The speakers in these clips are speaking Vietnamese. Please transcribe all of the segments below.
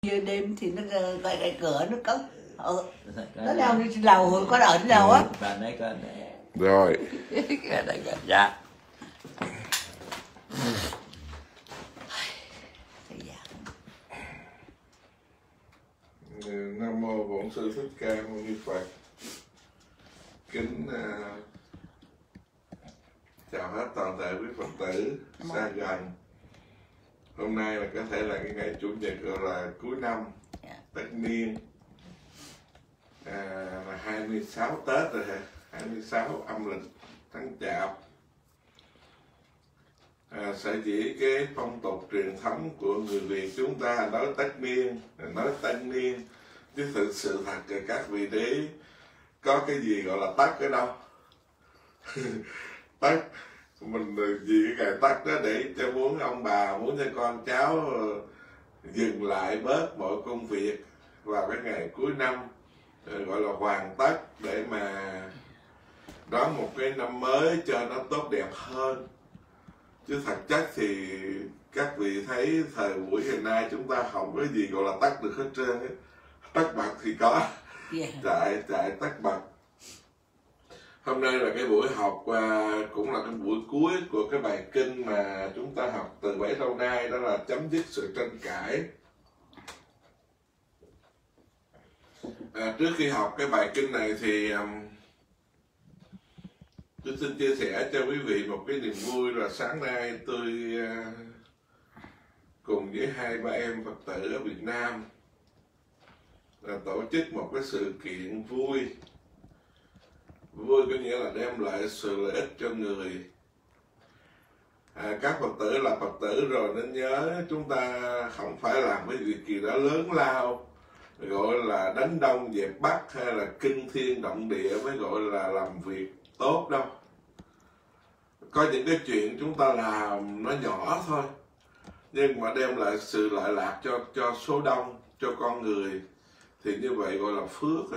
giờ đêm thì nó cái cửa nó cất nó leo đi lầu có đợi lầu á. Rồi. Dạ. Nam mô Bổn Sư Thích Ca Mâu Ni Phật. Kính chào hết toàn thể quý Phật tử xa gần. Hôm nay là có thể là cái ngày Chủ nhật gọi là cuối năm Tất niên, là 26 Tết rồi hả? 26 âm lịch tháng Chạp. Sở dĩ cái phong tục truyền thống của người Việt chúng ta nói Tất niên, nói Tân niên, chứ thực sự thật là các vị để ý có cái gì gọi là Tết ở đâu. Tết mình vì cái ngày Tết đó để cho muốn ông bà, muốn cho con cháu dừng lại bớt mọi công việc vào cái ngày cuối năm, gọi là hoàn Tất, để mà đón một cái năm mới cho nó tốt đẹp hơn. Chứ thật chất thì các vị thấy thời buổi hiện nay chúng ta không có gì gọi là Tất được hết trơn á. Tất bật thì có, chạy tất bật. Hôm nay là cái buổi học cũng là cái buổi cuối của cái bài kinh mà chúng ta học từ bấy lâu nay, đó là chấm dứt sự tranh cãi. Trước khi học cái bài kinh này thì tôi xin chia sẻ cho quý vị một cái niềm vui là sáng nay tôi cùng với 2-3 em Phật tử ở Việt Nam tổ chức một cái sự kiện vui. Vui có nghĩa là đem lại sự lợi ích cho người. Các Phật tử là Phật tử rồi nên nhớ chúng ta không phải làm cái việc gì đó lớn lao gọi là đánh đông dẹp bắc hay là kinh thiên động địa mới gọi là làm việc tốt đâu. Có những cái chuyện chúng ta làm nó nhỏ thôi, nhưng mà đem lại sự lợi lạc cho số đông, cho con người, thì như vậy gọi là phước đó.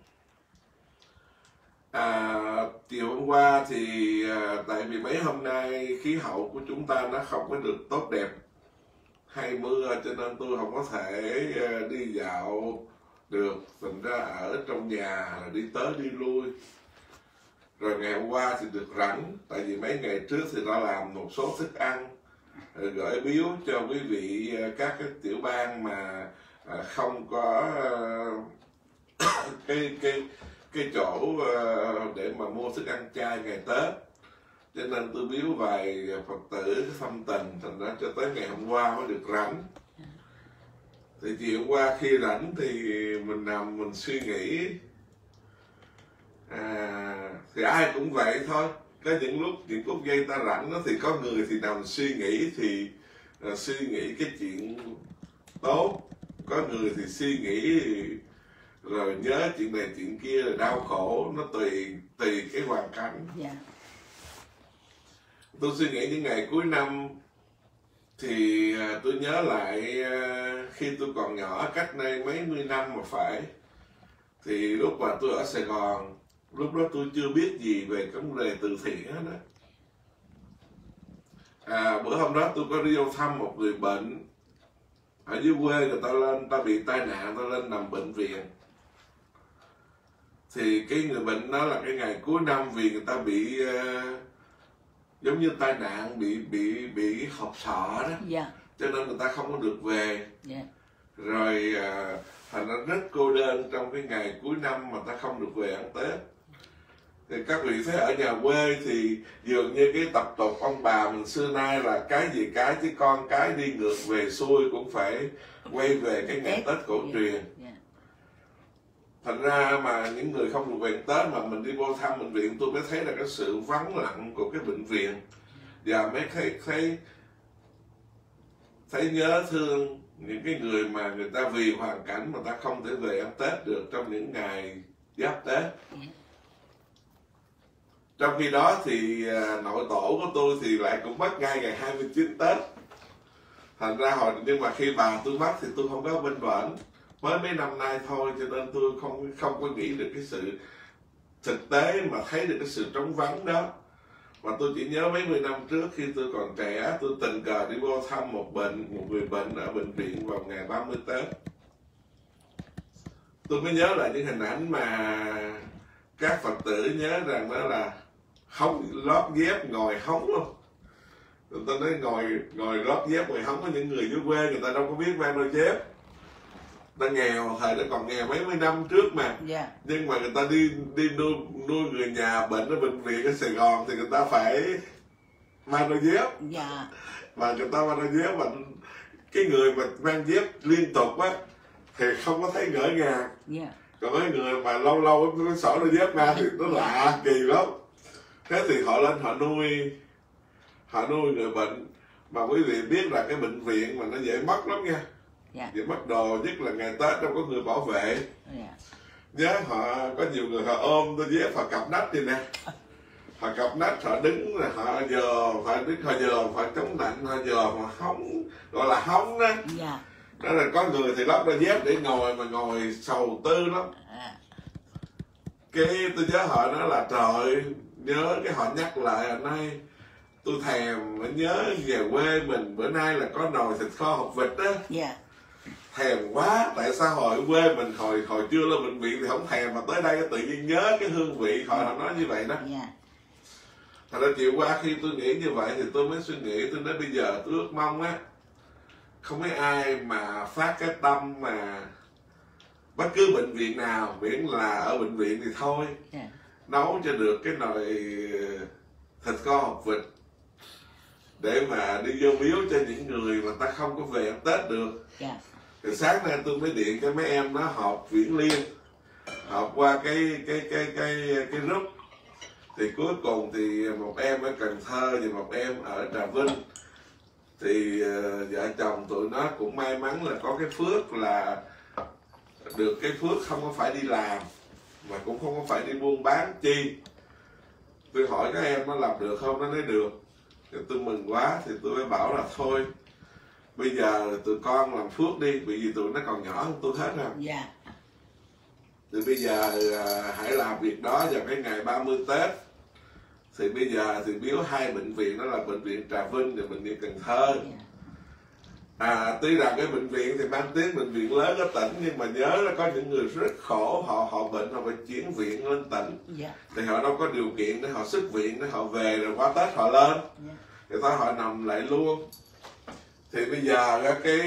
Chiều hôm qua thì tại vì mấy hôm nay khí hậu của chúng ta nó không có được tốt đẹp, hay mưa, cho nên tôi không có thể đi dạo được, thành ra ở trong nhà là đi tới đi lui. Rồi ngày hôm qua thì được rảnh, tại vì mấy ngày trước thì đã làm một số thức ăn gửi biếu cho quý vị các cái tiểu bang mà không có cái chỗ để mà mua thức ăn chay ngày Tết, cho nên tôi biếu vài Phật tử thâm tình, thành ra cho tới ngày hôm qua mới được rảnh. Thì chiều hôm qua khi rảnh thì mình nằm mình suy nghĩ, thì ai cũng vậy thôi. Có những phút giây ta rảnh đó, thì có người thì nằm suy nghĩ, thì suy nghĩ cái chuyện tốt, có người thì suy nghĩ rồi nhớ chuyện này chuyện kia là đau khổ, nó tùy cái hoàn cảnh. Tôi suy nghĩ những ngày cuối năm thì tôi nhớ lại khi tôi còn nhỏ, cách đây mấy mươi năm mà phải, thì lúc mà tôi ở Sài Gòn, lúc đó tôi chưa biết gì về cái vấn đề từ thiện hết đó. Bữa hôm đó tôi có đi vô thăm một người bệnh ở dưới quê, người ta lên, ta bị tai nạn, ta lên nằm bệnh viện. Thì cái người bệnh đó là cái ngày cuối năm, vì người ta bị giống như tai nạn, bị hộp sọ đó, cho nên người ta không có được về. Rồi thành ra rất cô đơn trong cái ngày cuối năm mà ta không được về ăn Tết. Thì các vị thấy ở nhà quê thì dường như cái tập tục ông bà mình xưa nay là cái gì cái, chứ con cái đi ngược về xuôi cũng phải quay về cái ngày Tết cổ truyền. Thành ra mà những người không được về Tết mà mình đi vô thăm bệnh viện, tôi mới thấy là cái sự vắng lặng của cái bệnh viện, và mới thấy nhớ thương những cái người mà người ta vì hoàn cảnh mà ta không thể về ăn Tết được trong những ngày giáp Tết. Trong khi đó thì nội tổ của tôi thì lại cũng mất ngay ngày 29 Tết. Thành ra nhưng mà khi bà tôi mất thì tôi không có bên bển, mới mấy năm nay thôi, cho nên tôi không có nghĩ được cái sự thực tế mà thấy được cái sự trống vắng đó. Mà tôi chỉ nhớ mấy mươi năm trước khi tôi còn trẻ, tôi tình cờ đi vô thăm một người bệnh ở bệnh viện vào ngày 30 Tết. tôi mới nhớ lại những hình ảnh mà các Phật tử nhớ rằng đó là hóng lót dép ngồi hóng luôn. Người ta nói ngồi lót dép ngồi hóng, có những người dưới quê người ta đâu có biết mang đôi dép, ta nghèo, thời đó còn nghèo mấy mươi năm trước mà. Nhưng mà người ta đi nuôi người nhà bệnh ở bệnh viện ở Sài Gòn thì người ta phải mang đôi dép. Và người ta mang đôi dép, mà cái người mà mang dép liên tục á thì không có thấy ngỡ ngàng. Còn mấy người mà lâu lâu nó xỏ đôi dép ra thì nó lạ kỳ lắm. Thế thì họ lên họ nuôi người bệnh. Mà quý vị biết là cái bệnh viện mà nó dễ mất lắm nha. Dễ mất đồ, nhất là ngày Tết đâu có người bảo vệ. Nhớ họ có nhiều người họ ôm đôi dép, họ cặp nách vậy nè, họ cặp nách, họ đứng là họ dòm, họ chống lạnh, họ dòm, họ hóng, gọi là hóng đó. Đó là có người thì lắp đôi dép để ngồi, mà ngồi sầu tư lắm. Cái tôi nhớ họ nói là trời, nhớ cái họ nhắc lại hồi nay tôi thèm, nhớ về quê mình bữa nay là có nồi thịt kho hột vịt đó. Thèm quá, tại sao hồi quê mình hồi chưa lên bệnh viện thì không thèm, mà tới đây tự nhiên nhớ cái hương vị, họ nói như vậy đó. Thật ra chiều qua khi tôi nghĩ như vậy thì tôi mới suy nghĩ, tôi nói bây giờ tôi ước mong á, không có ai mà phát cái tâm mà bất cứ bệnh viện nào, miễn là ở bệnh viện thì thôi, nấu cho được cái nồi thịt kho hột vịt để mà đi vô biếu cho những người mà ta không có về ăn Tết được. Thì sáng nay tôi mới điện cho mấy em nó họp Viễn Liên, họp qua cái group. Thì cuối cùng thì một em ở Cần Thơ và một em ở Trà Vinh. Thì vợ chồng tụi nó cũng may mắn là có cái phước là được cái phước không có phải đi làm, mà cũng không có phải đi buôn bán chi. Tôi hỏi các em nó làm được không, nó nói được. Thì tôi mừng quá, thì tôi mới bảo là thôi, bây giờ tụi con làm phước đi, bởi vì tụi nó còn nhỏ hơn tôi hết rồi. Thì bây giờ hãy làm việc đó vào cái ngày 30 Tết. Thì bây giờ thì biếu hai bệnh viện, đó là bệnh viện Trà Vinh và bệnh viện Cần Thơ. Tuy rằng cái bệnh viện thì mang tiếng bệnh viện lớn ở tỉnh, nhưng mà nhớ là có những người rất khổ, họ bệnh, họ phải chuyển viện lên tỉnh. Thì họ đâu có điều kiện để họ xuất viện, để họ về rồi qua Tết họ lên. Thì thôi họ nằm lại luôn. Thì bây giờ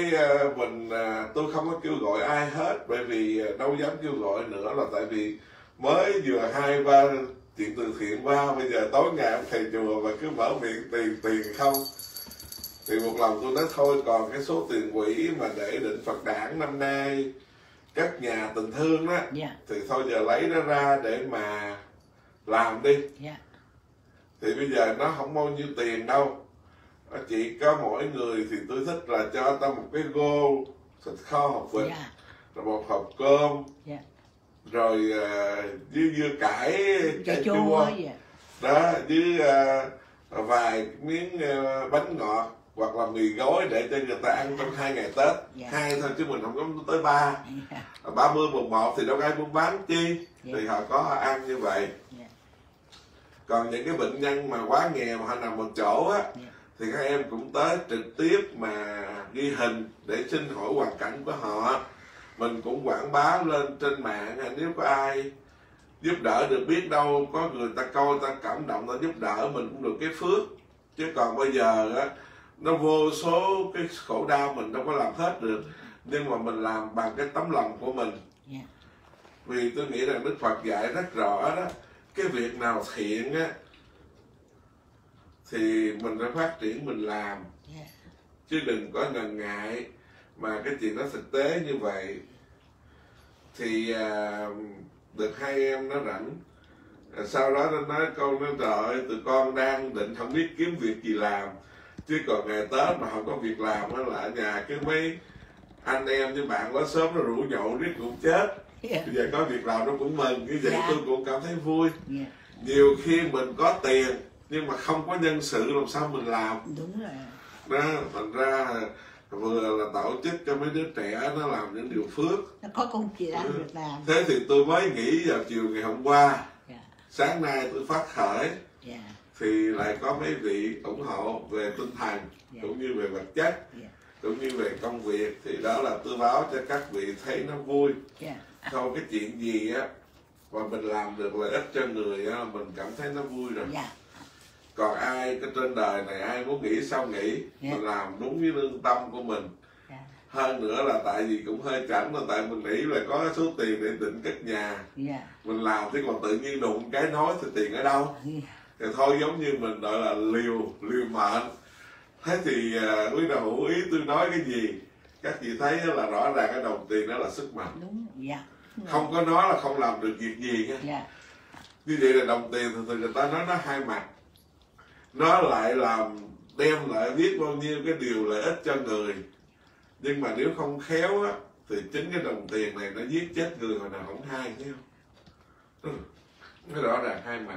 tôi không có kêu gọi ai hết, bởi vì đâu dám kêu gọi nữa, là tại vì mới vừa 2-3 chuyện từ thiện qua, bây giờ tối ngày ông thầy chùa mà cứ mở miệng tiền không. Thì một lòng tôi nói thôi, còn cái số tiền quỹ mà để định Phật đản năm nay các nhà tình thương đó, thì thôi giờ lấy nó ra để mà làm đi. Thì bây giờ nó không bao nhiêu tiền đâu, chỉ có mỗi người thì tôi thích là cho tao một cái gô thịt kho hột vịt, rồi một hộp cơm, rồi với dưa cải cay chua đó, với vài miếng bánh ngọt hoặc là mì gói để cho người ta ăn trong 2 ngày Tết. 2 thôi chứ mình không có tới 3. 30 mùng 1 thì đâu ai buôn bán chi, thì họ có họ ăn như vậy. Còn những cái bệnh nhân mà quá nghèo mà họ nằm một chỗ á, thì các em cũng tới trực tiếp mà ghi hình để xin hỏi hoàn cảnh của họ. Mình cũng quảng bá lên trên mạng, nếu có ai giúp đỡ được, biết đâu có người ta coi, ta cảm động, ta giúp đỡ mình cũng được cái phước. Chứ còn bây giờ á, nó vô số cái khổ đau mình đâu có làm hết được, nhưng mà mình làm bằng cái tấm lòng của mình. Vì tôi nghĩ rằng Đức Phật dạy rất rõ đó, cái việc nào thiện á thì mình phải phát triển mình làm, chứ đừng có ngần ngại. Mà cái chuyện đó thực tế như vậy. Thì được hai em nó rảnh, sau đó nó nói câu nói trời ơi, tụi con đang định không biết kiếm việc gì làm, chứ còn ngày Tết mà không có việc làm đó là ở nhà cái mấy anh em với bạn quá sớm nó rủ nhậu riết cũng chết. Bây giờ có việc làm nó cũng mừng, như vậy tôi cũng cảm thấy vui. Nhiều khi mình có tiền nhưng mà không có nhân sự làm sao mình làm. Đúng rồi đó. Thành ra vừa là tổ chức cho mấy đứa trẻ nó làm những điều phước, nó có công chuyện việc làm. Thế thì tôi mới nghĩ vào chiều ngày hôm qua, sáng nay tôi phát khởi, thì lại có mấy vị ủng hộ về tinh thần cũng như về vật chất. cũng như về công việc, thì đó là tôi báo cho các vị thấy nó vui. Không cái chuyện gì á mà mình làm được lợi ích cho người á, mình cảm thấy nó vui rồi. Còn ai cái trên đời này ai muốn nghỉ sao nghỉ, mình làm đúng với lương tâm của mình. Hơn nữa là tại vì cũng hơi cảnh là tại mình nghĩ là có số tiền để định cất nhà, mình làm chứ còn tự nhiên đụng cái nói thì tiền ở đâu. Thì thôi giống như mình gọi là liều mệnh. Thế thì quý đạo hữu ý tôi nói cái gì, các chị thấy là rõ ràng cái đồng tiền đó là sức mạnh. Đúng. Không có nó là không làm được việc gì nha. Như vậy là đồng tiền thì người ta nói nó hai mặt, nó lại làm đem lại biết bao nhiêu cái điều lợi ích cho người, nhưng mà nếu không khéo á thì chính cái đồng tiền này nó giết chết người hồi nào không hay, thấy không? Nó rõ ràng hai mặt.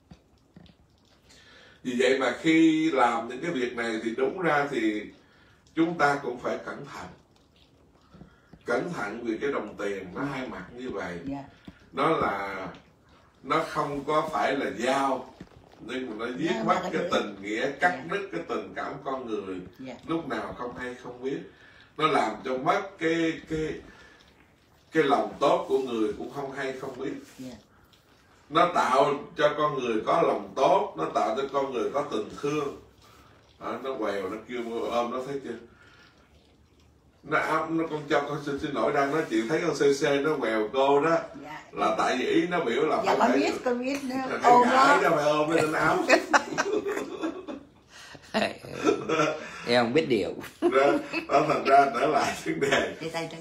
Vì vậy mà khi làm những cái việc này thì đúng ra thì chúng ta cũng phải cẩn thận vì cái đồng tiền nó hai mặt như vậy. Nó không có phải là dao, nhưng mà nó giết mất cái tình nghĩa, cắt đứt cái tình cảm con người, lúc nào không hay không biết. Nó làm cho mất cái lòng tốt của người cũng không hay không biết. Nó tạo cho con người có lòng tốt, nó tạo cho con người có tình thương. Nó quèo, nó kêu ôm, nó thấy chưa? Nó con cho con xin lỗi đang nói chuyện thấy con CC nó quèo cô đó, là tại vì ý nó biểu là phải con biết ôm nó phải ôm lên áo. Em không biết điều. Đó thành ra trở lại vấn đề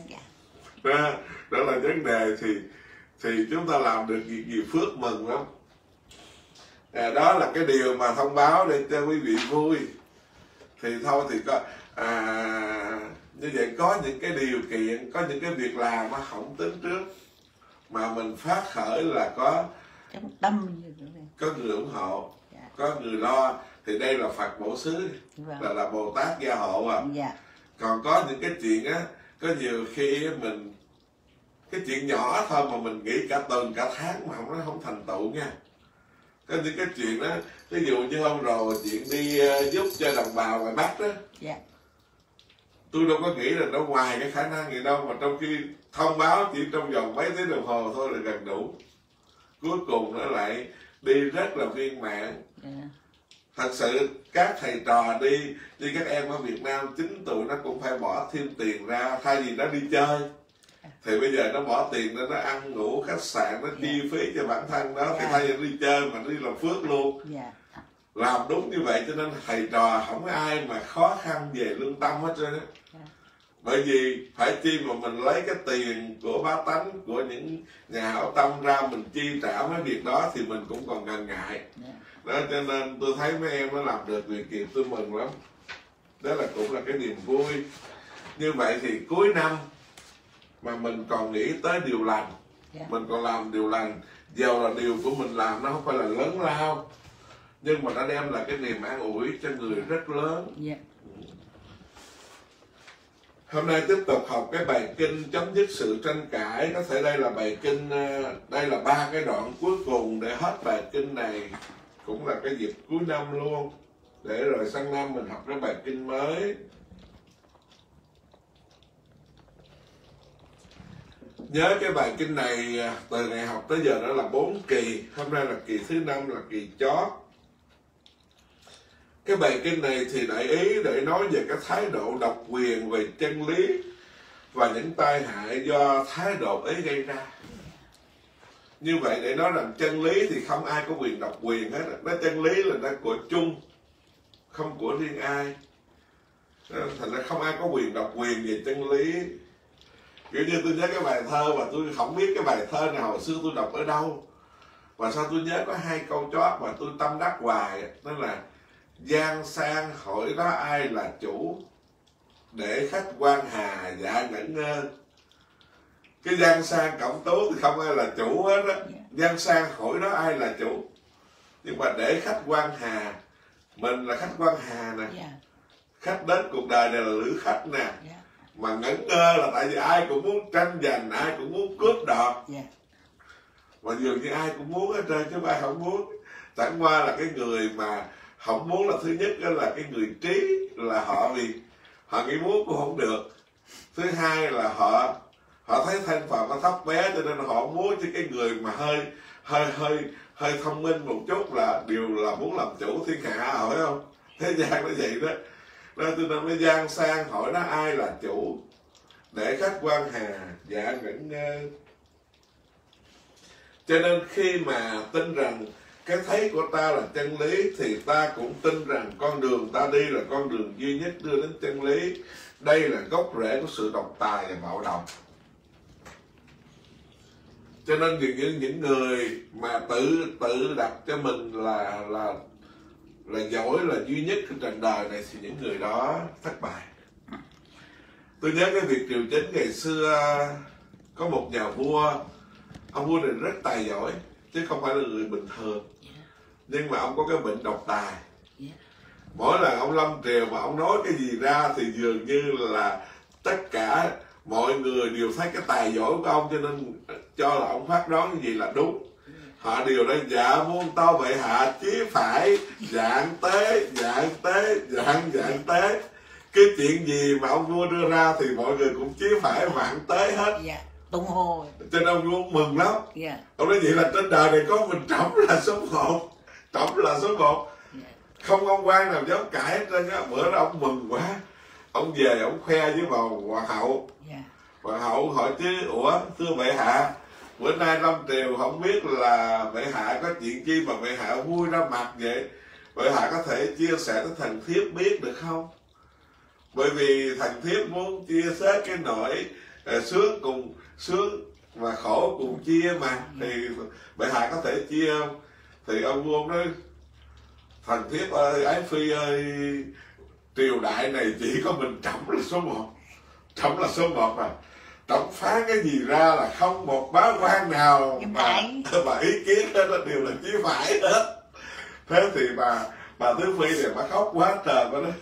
đó là vấn đề thì chúng ta làm được việc gì phước mừng lắm. Đó là cái điều mà thông báo để cho quý vị vui. Thì thôi thì có như vậy có những cái điều kiện, có những cái việc làm mà không tính trước mà mình phát khởi là có người ủng hộ, có người lo, thì đây là Phật bổ xứ, là Bồ Tát gia hộ à. Còn có những cái chuyện á, có nhiều khi mình cái chuyện nhỏ thôi mà mình nghĩ cả tuần cả tháng mà nó không thành tựu nha. Có những cái chuyện đó, ví dụ như hôm rồi chuyện đi giúp cho đồng bào ngoài Bắc đó, tôi đâu có nghĩ là nó ngoài cái khả năng gì đâu, mà trong khi thông báo chỉ trong vòng mấy tiếng đồng hồ thôi là gần đủ. Cuối cùng nó lại đi rất là viên mãn. Thật sự các thầy trò đi như các em ở Việt Nam 9 tuổi nó cũng phải bỏ thêm tiền ra, thay vì nó đi chơi thì bây giờ nó bỏ tiền ra nó ăn ngủ khách sạn, nó chi phí cho bản thân đó, thì thay vì đi chơi mà nó đi làm phước luôn. Làm đúng như vậy cho nên thầy trò không có ai mà khó khăn về lương tâm hết trơn á. Bởi vì phải chi mà mình lấy cái tiền của bá tánh, của những nhà hảo tâm ra mình chi trả mấy việc đó thì mình cũng còn ngần ngại. Đó cho nên tôi thấy mấy em nó làm được việc gì tôi mừng lắm. Đó là cũng là cái niềm vui. Như vậy thì cuối năm mà mình còn nghĩ tới điều lành, mình còn làm điều lành, dầu là điều của mình làm nó không phải là lớn lao, nhưng mà nó đem lại cái niềm an ủi cho người rất lớn. Hôm nay tiếp tục học cái bài kinh chấm dứt sự tranh cãi. Có thể đây là bài kinh, đây là 3 cái đoạn cuối cùng để hết bài kinh này, cũng là cái dịp cuối năm luôn, để rồi sang năm mình học cái bài kinh mới. Nhớ cái bài kinh này từ ngày học tới giờ đó là 4 kỳ, hôm nay là kỳ thứ 5, là kỳ chót. Cái bài kinh này thì đại ý để nói về cái thái độ độc quyền về chân lý và những tai hại do thái độ ấy gây ra. Như vậy để nói rằng chân lý thì không ai có quyền độc quyền hết. Nó chân lý là nó của chung, không của riêng ai. Thành ra không ai có quyền độc quyền về chân lý. Kiểu như tôi nhớ cái bài thơ mà tôi không biết cái bài thơ nào hồi xưa tôi đọc ở đâu, và sao tôi nhớ có 2 câu chót mà tôi tâm đắc hoài. Đó là gian sang hỏi đó ai là chủ, để khách quan hà dạ ngẩn ngơ. Cái gian sang cổng tú thì không ai là chủ hết á. Gian sang hỏi đó ai là chủ, nhưng mà để khách quan hà, mình là khách quan hà nè. Khách đến cuộc đời này là lữ khách nè. Mà ngẩn ngơ là tại vì ai cũng muốn tranh giành, ai cũng muốn cướp đoạt. Mà dường như ai cũng muốn hết trơn chứ ai không muốn. Chẳng qua là cái người mà không muốn là thứ nhất là cái người trí, là họ vì họ nghĩ muốn cũng không được. Thứ hai là họ thấy thân phận nó thấp bé, cho nên họ muốn cho cái người mà hơi thông minh một chút là đều là muốn làm chủ thiên hạ, hỏi không? Thế gian nó vậy đó. Nên tôi nên mới gian sang hỏi nó ai là chủ, để khách quan hà dạ ngẩn ngơ. Cho nên khi mà tin rằng cái thấy của ta là chân lý, thì ta cũng tin rằng con đường ta đi là con đường duy nhất đưa đến chân lý. Đây là gốc rễ của sự độc tài và bạo động. Cho nên những người mà tự đặt cho mình là giỏi, là duy nhất trên trần đời này, thì những người đó thất bại. Tôi nhớ cái việc triều chính ngày xưa, có một nhà vua, ông vua này rất tài giỏi chứ không phải là người bình thường, nhưng mà ông có cái bệnh độc tài. Mỗi lần ông lâm triều mà ông nói cái gì ra thì dường như là tất cả mọi người đều thấy cái tài giỏi của ông, cho nên cho là ông phát đoán cái gì là đúng. Họ đều nói dạ muôn tâu bệ hạ chí phải, dạng tế, dạng tế, dạng tế. Cái chuyện gì mà ông vua đưa ra thì mọi người cũng chí phải vạn tế hết. Tung hô. Cho nên ông vua mừng lắm. Ông nói vậy là trên đời này có mình Trọng là số 1. Trọng là số 1. Không ông quan nào dám cãi hết trơn á. Bữa đó ông mừng quá. Ông về ông khoe với bà hoàng hậu. Hoàng hậu hỏi chứ, ủa thưa bệ hạ, bữa nay lâm triều không biết là bệ hạ có chuyện chi mà bệ hạ vui ra mặt vậy? Bệ hạ có thể chia sẻ tới thần thiếp biết được không? Bởi vì thần thiếp muốn chia sẻ cái nỗi sướng cùng sướng và khổ cùng chia mà, thì bệ hạ có thể chia không? Thì ông vua nói, thần thiếp ơi, ái phi ơi, triều đại này chỉ có mình Trọng là số 1. Trọng là số 1 mà. Trọng phán cái gì ra là không một bá quan nào mà ý kiến hết, nó đều là chí phải hết. Thế thì bà Tứ Phi này bà khóc quá trời, bà nói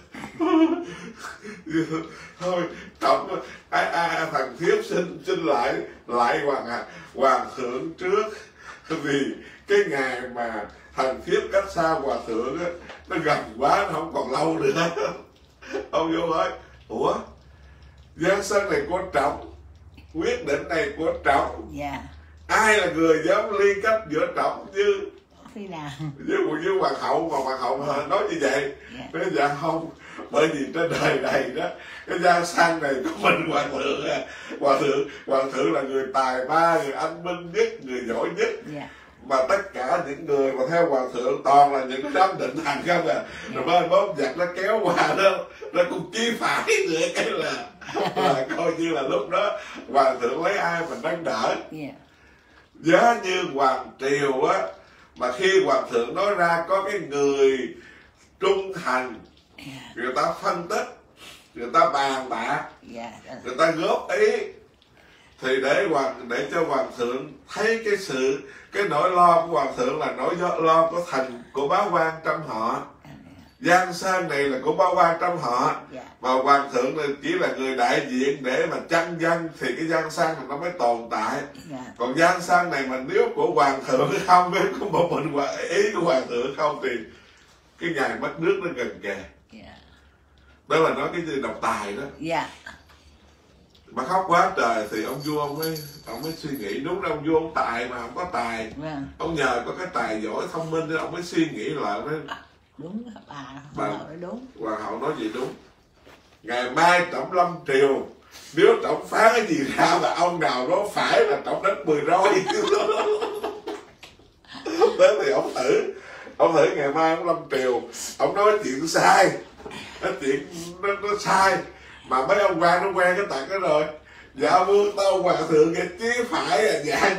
thôi Trọng thằng thiếp xin lại hoàng thượng trước, vì cái ngày mà thằng thiếp cách xa hòa thượng á, nó gần quá, nó không còn lâu nữa. Ông vô hỏi, ủa giang sơn này của Trọng, quyết định này của Trọng, ai là người dám liên kết giữa Trọng với hoàng hậu, mà hoàng hậu nói như vậy? Nói dạ không, bởi vì trên đời này đó, cái giang sang này có mình hoàng thượng à. Hoàng thượng là người tài ba, người anh minh nhất, người giỏi nhất. Mà tất cả những người mà theo hoàng thượng toàn là những đám định thần không à. Rồi mới bóp giặc nó kéo qua đó, nó cũng chí phải nữa, cái là coi như là lúc đó hoàng thượng lấy ai mình đang đỡ. Giá như hoàng triều á, mà khi hoàng thượng nói ra có cái người trung thành, người ta phân tích, người ta bàn bạc, người ta góp ý, thì để cho hoàng thượng thấy cái nỗi lo của hoàng thượng là nỗi lo của bá quan trong họ. Giang sơn này là của bá quan trong họ, mà hoàng thượng này chỉ là người đại diện để mà chăn dân, thì cái giang sơn này nó mới tồn tại. Còn giang sơn này mà nếu của hoàng thượng không, với của một mình ý của hoàng thượng không, thì cái ngày mất nước nó gần kề. Đó là nói cái gì độc tài đó. Mà khóc quá trời thì ông vua ông mới suy nghĩ, đúng là ông vua ông tài mà, ông có tài. Ông nhờ có cái tài giỏi thông minh nên ông mới suy nghĩ lại đó. Đúng, bà nói đúng. Hoàng hậu nói gì đúng. Ngày mai Trọng lâm triều, nếu Trọng phán cái gì ra mà ông nào nó phải là Trọng đánh 10 roi. Thế thì ông thử ngày mai ông lâm triều, ông nói chuyện sai, nói chuyện nó sai, mà mấy ông quan nó quen cái tật đó rồi. Dạ vương tâu hoàng thượng nghe chí phải là dạng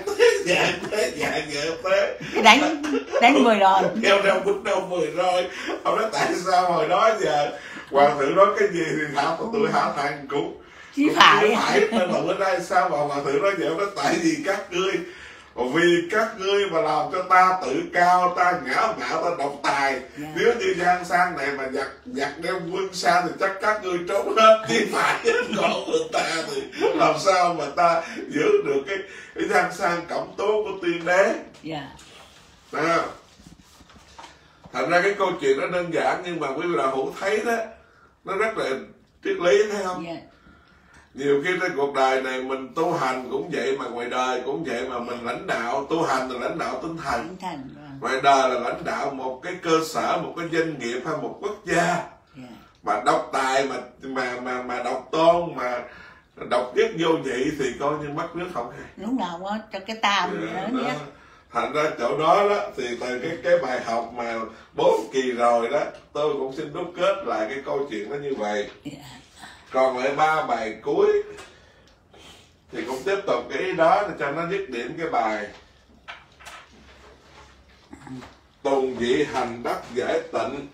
thế. Đánh 10 roi. Theo đâu bút đâu 10 roi. Ông nói tại sao hồi đó giờ hoàng thượng nói cái gì thì tụi hạ thằng cũng chí phải. Nên mà bữa nay sao mà hoàng thượng nói vậy? Ông nói tại vì các ngươi, vì các ngươi mà làm cho ta tự cao, ta ngã mạo, ta độc tài. Nếu như giang sang này mà giặc đem quân sang thì chắc các ngươi trốn hết, chứ phải còn người ta thì làm sao mà ta giữ được cái giang sang cẩm tố của tiên đế. Thành ra cái câu chuyện nó đơn giản, nhưng mà quý vị đạo hữu thấy đó, nó rất là triết lý, thấy không? Dạ. Nhiều khi trên cuộc đời này mình tu hành cũng vậy, mà ngoài đời cũng vậy, mà mình lãnh đạo. Tu hành là lãnh đạo tinh thần, Tinh thần, vâng. ngoài đời là lãnh đạo một cái cơ sở, một cái doanh nghiệp hay một quốc gia. Dạ. Mà độc tài mà độc tôn, mà độc nhất vô nhị thì coi như mất nước không hay. Lúc nào có cho cái tam gì đó nhé. Thành ra chỗ đó đó thì từ cái bài học mà 4 kỳ rồi đó, tôi cũng xin đúc kết lại cái câu chuyện đó như vậy. Dạ. Còn lại 3 bài cuối thì cũng tiếp tục cái ý đó để cho nó dứt điểm cái bài tùng dị hành đắc giải tịnh.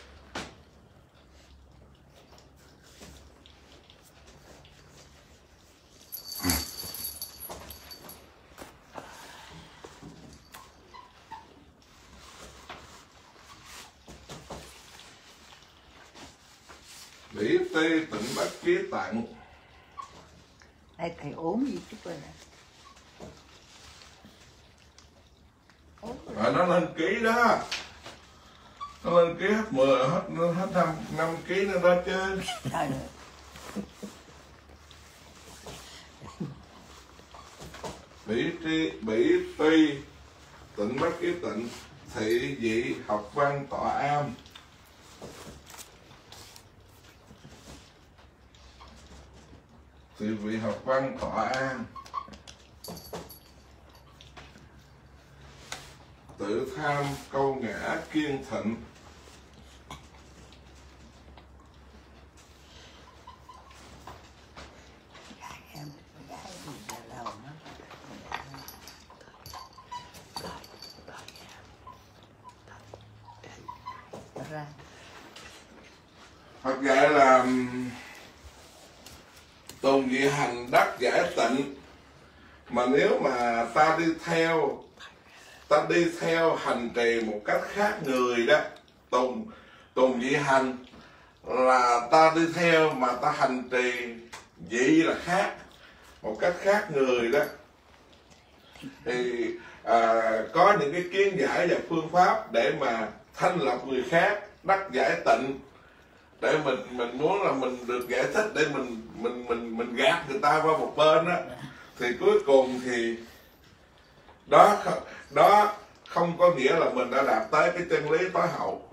Bỉ tê tịnh bất ký tặng. Đây thầy ốm gì chút rồi. Rồi nó lên ký đó, nó lên ký hết 10, hết 5 ký nữa đó chứ. Trời ơi. Bỉ tuy tịnh bất ký tịnh, thị dị học văn tọa am. Thị vị học văn tọa am, tự tham câu ngã kiên thịnh. Em gái gì là lâu nó. Ra. Phật dạy là tùng dị hành đắc giải tịnh. Mà nếu mà ta đi theo hành trì một cách khác người đó, tùng dị hành là ta đi theo mà ta hành trì, dị là khác, một cách khác người đó, thì có những cái kiến giải và phương pháp để mà thanh lọc người khác, đắc giải tịnh. Để mình muốn là mình được giải thích, để mình gạt người ta qua một bên đó, thì cuối cùng thì đó không có nghĩa là mình đã đạt tới cái chân lý tối hậu.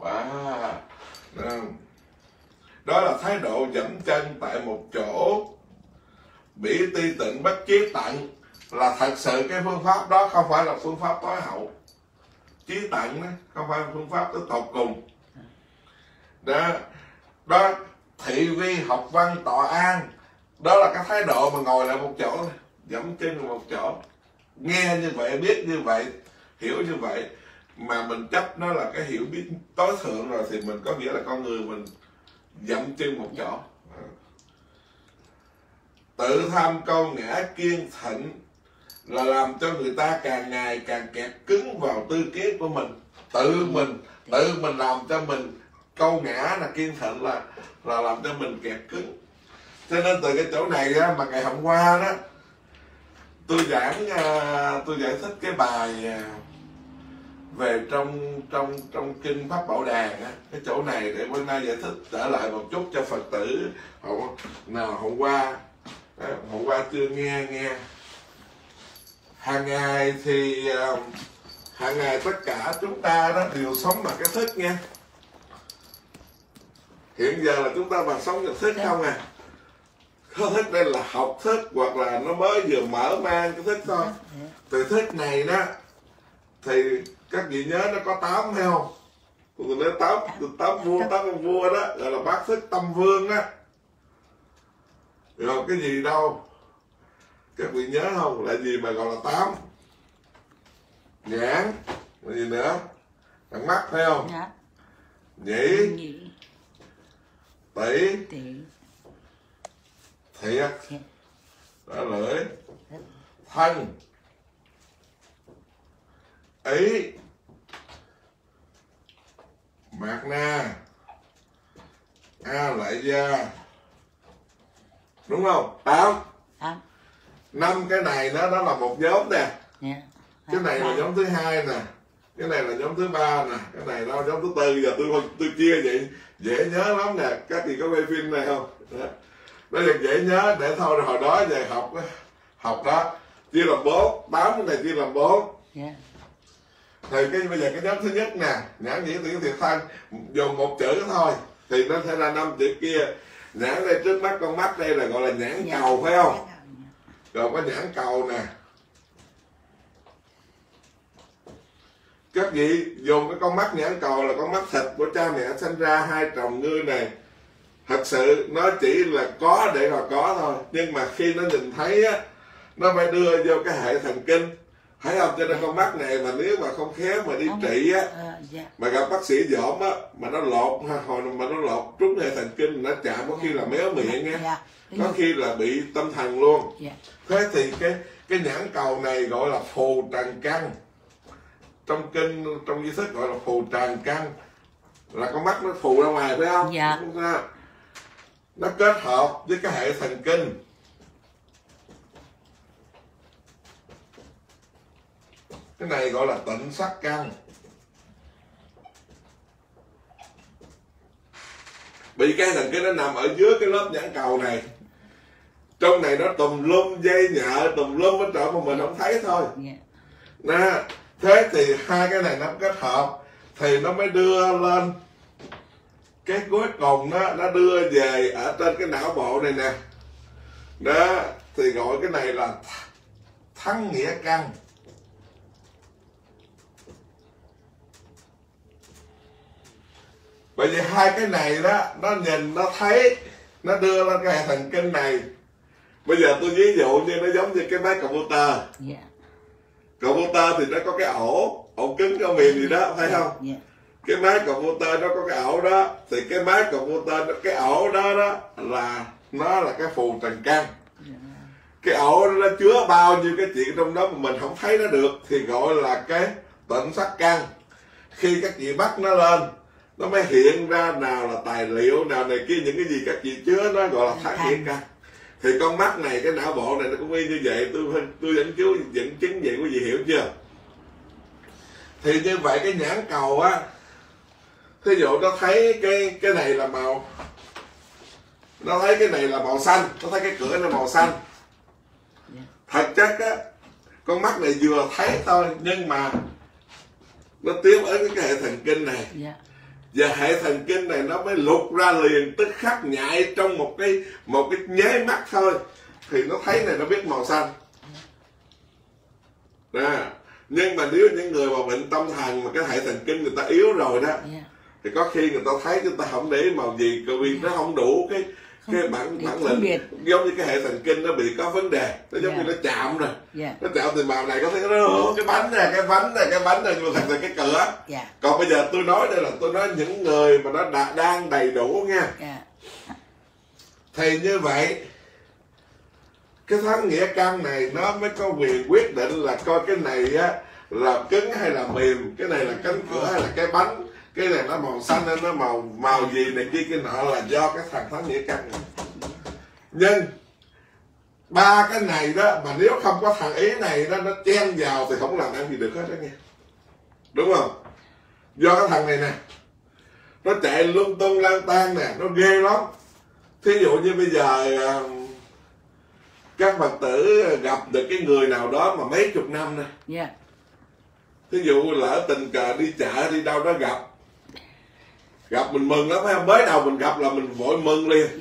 Đó là thái độ dẫm chân tại một chỗ. Bỉ ti tịnh bất chí tận là thật sự cái phương pháp đó không phải là phương pháp tối hậu. Chí tận đó không phải là phương pháp tới tột cùng. Đó thị vi học văn tọa an, đó là cái thái độ mà ngồi lại một chỗ, dẫm chân vào một chỗ, nghe như vậy, biết như vậy, hiểu như vậy, mà mình chấp nó là cái hiểu biết tối thượng rồi, thì mình có nghĩa là con người mình dậm chân một chỗ. Tự tham câu ngã kiên thịnh là làm cho người ta càng ngày càng kẹt cứng vào tư kiến của mình. Tự mình làm cho mình câu ngã là kiên thịnh là làm cho mình kẹt cứng. Cho nên từ cái chỗ này á, mà ngày hôm qua đó tôi giải thích cái bài về trong kinh Pháp Bảo Đàn á, cái chỗ này để bữa nay giải thích trở lại một chút cho Phật tử nào hôm qua chưa nghe. Hàng ngày tất cả chúng ta đó đều sống bằng cái thức nha. Hiện giờ là chúng ta bằng sống bằng thức không à. Có thức đây là học thức, hoặc là nó mới vừa mở mang cái thức thôi. Từ thức này đó thì các vị nhớ nó có 8 hay không? Tôi nói 8 ông vua đó, gọi là bát thức tâm vương đó. Rồi cái gì đâu? Các vị nhớ không? Là gì mà gọi là 8? Nhãn, là gì nữa? Thằng mắt phải không? Nhĩ, tỷ, thiệt, đó lưỡi, thân, ý, mạt na, a lại gia, đúng không? 8. 5 cái này nó là một nhóm nè. Cái này là nhóm thứ 2 nè. Cái này là nhóm thứ ba nè, cái này là nhóm thứ tư. Giờ tôi chia vậy dễ nhớ lắm nè. Các chị có quay phim này không? Đó. Nó được dễ nhớ để thôi hồi đó về học đó chia làm 4, 8 cái này chia làm 4. Yeah. Thì bây giờ cái nhóm thứ nhất nè, nhãn nhĩ tuyển thiệt thanh dùng một chữ thôi thì nó sẽ ra 5 chữ kia. Nhãn đây trước mắt con mắt đây là gọi là nhãn cầu phải không? Rồi có nhãn cầu nè. Các vị dùng cái con mắt nhãn cầu là con mắt thịt của cha mẹ sinh ra hai tròng ngươi này. Thật sự nó chỉ là có để mà có thôi. Nhưng mà khi nó nhìn thấy á, nó phải đưa vô cái hệ thần kinh. Thấy không? Cho nên con mắt này mà nếu mà không khéo mà đi trị á, mà gặp bác sĩ dỏm á, mà nó lột hồi mà nó lột trúng hệ thần kinh, nó chạm có khi là méo miệng nha, có khi là bị tâm thần luôn. Thế thì cái nhãn cầu này gọi là phù trần căn. Trong kinh, trong di thức gọi là phù trần căn, là con mắt nó phù ra ngoài phải không? Dạ. Nó kết hợp với cái hệ thần kinh. Cái này gọi là tịnh sắc căn. Bị cái thần kinh nó nằm ở dưới cái lớp nhãn cầu này. Trong này nó tùm lum dây nhợ, tùm lum ở chỗ mà mình không thấy thôi. Nè, thế thì hai cái này nó kết hợp thì nó mới đưa lên cái cuối cùng nó đưa về ở trên cái não bộ này nè. Đó, thì gọi cái này là thắng nghĩa căn. Bởi vì hai cái này đó, nó nhìn, nó thấy, nó đưa lên cái hệ thần kinh này. Bây giờ tôi ví dụ như nó giống như cái máy computer. Computer thì nó có cái ổ cứng cho miền gì đó, thấy không? Cái máy computer nó có cái ổ đó, thì cái máy computer, cái ổ đó là nó là cái phù trần căn. Cái ổ đó nó chứa bao nhiêu cái chuyện trong đó mà mình không thấy nó được thì gọi là cái tịnh sắc căn. Khi các chị bắt nó lên, nó mới hiện ra nào là tài liệu, nào này kia, những cái gì các chị chứa nó gọi là thắng nghĩa căn. Thì con mắt này, cái não bộ này nó cũng y như vậy. Tôi dẫn chứng vậy, quý vị hiểu chưa? Thì như vậy cái nhãn cầu á, thí dụ nó thấy cái này là màu, nó thấy cái này là màu xanh, nó thấy cái cửa nó màu xanh. Thật chất á, con mắt này vừa thấy thôi, nhưng mà nó tiếp ứng cái hệ thần kinh này. Và hệ thần kinh này nó mới lục ra liền, tức khắc nhạy trong một cái nháy mắt thôi thì nó thấy này, nó biết màu xanh. Nè, nhưng mà nếu những người mà bệnh tâm thần mà cái hệ thần kinh người ta yếu rồi đó, thì có khi người ta thấy người ta không để ý màu gì, vì nó không đủ cái bản lĩnh, giống như cái hệ thần kinh nó bị có vấn đề, nó giống như nó chạm rồi, nó chạm thì màu này có thể nó cái bánh này, cái bánh này, nhưng mà thật là cái cửa. Còn bây giờ tôi nói đây là tôi nói những người mà nó đang đầy đủ nha. Thì như vậy cái thắng nghĩa căn này nó mới có quyền quyết định là coi cái này á là cứng hay là mềm, cái này là cánh cửa hay là cái bánh, cái này nó màu xanh hay nó màu gì này kia cái nọ, là do cái thằng thắng nghĩa căn này. Nhưng ba cái này đó mà nếu không có thằng ý này đó, nó chen vào thì không làm ăn gì được hết đó nghe, đúng không? Do cái thằng này nè, nó chạy lung tung lang tan nè, nó ghê lắm. Thí dụ như bây giờ các Phật tử gặp được cái người nào đó mà mấy chục năm nè, thí dụ lỡ tình cờ đi chợ đi đâu đó gặp mình mừng lắm phải không? Mới đầu mình gặp là mình vội mừng liền.